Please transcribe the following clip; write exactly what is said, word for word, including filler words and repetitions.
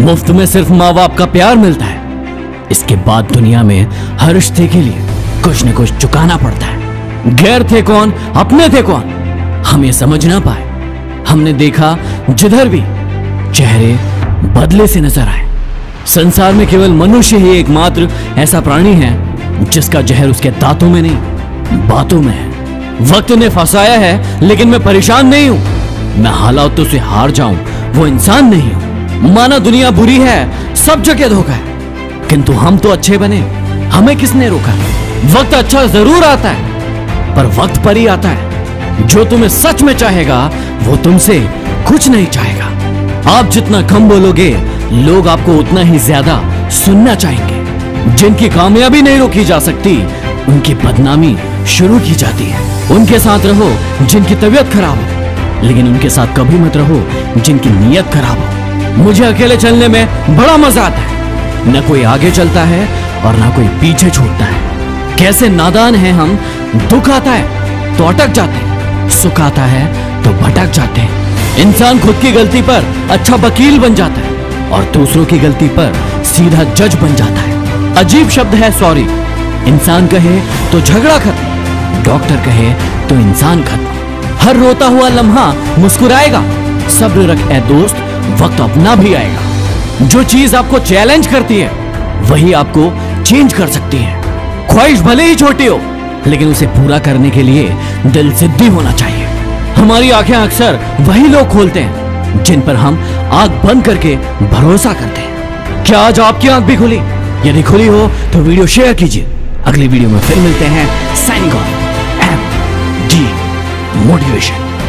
मुफ्त में सिर्फ माँ बाप का प्यार मिलता है। इसके बाद दुनिया में हर रिश्ते के लिए कुछ न कुछ चुकाना पड़ता है। गैर थे कौन, अपने थे कौन, हम ये समझ ना पाए। हमने देखा जिधर भी चेहरे बदले से नजर आए। संसार में केवल मनुष्य ही एकमात्र ऐसा प्राणी है जिसका जहर उसके दांतों में नहीं, बातों में है। वक्त ने फंसाया है, लेकिन मैं परेशान नहीं हूं। मैं हालातों से हार जाऊं वो इंसान नहीं हूं। माना दुनिया बुरी है, सब जगह धोखा है, किंतु हम तो अच्छे बने। हमें किसने रोका? वक्त अच्छा जरूर आता है, पर वक्त पर ही आता है। जो तुम्हें सच में चाहेगा वो तुमसे कुछ नहीं चाहेगा। आप जितना कम बोलोगे, लोग आपको उतना ही ज्यादा सुनना चाहेंगे। जिनकी कामयाबी नहीं रोकी जा सकती, उनकी बदनामी शुरू की जाती है। उनके साथ रहो जिनकी तबीयत खराब हो, लेकिन उनके साथ कभी मत रहो जिनकी नीयत खराब हो। मुझे अकेले चलने में बड़ा मजा आता है। न कोई आगे चलता है और ना कोई पीछे छूटता है। कैसे नादान हैं हम। दुख आता है तो अटक जाते हैं, सुख आता है तो भटक जाते हैं। इंसान खुद की गलती पर अच्छा वकील बन जाता है और दूसरों की गलती पर सीधा जज बन जाता है। अजीब शब्द है सॉरी। इंसान कहे तो झगड़ा खत्म, डॉक्टर कहे तो इंसान खत्म। हर रोता हुआ लम्हा मुस्कुराएगा। सब्र रख ए दोस्त, वक्त अपना भी आएगा। जो चीज आपको चैलेंज करती है वही आपको चेंज कर सकती है। ख्वाहिश भले ही छोटी हो, लेकिन उसे पूरा करने के लिए दिल जिद्दी होना चाहिए। हमारी आंखें अक्सर वही लोग खोलते हैं जिन पर हम आंख बंद करके भरोसा करते हैं। क्या आज आपकी आंख भी खुली? यदि खुली हो तो वीडियो शेयर कीजिए। अगली वीडियो में फिर मिलते हैं। Signing off, M D motivation.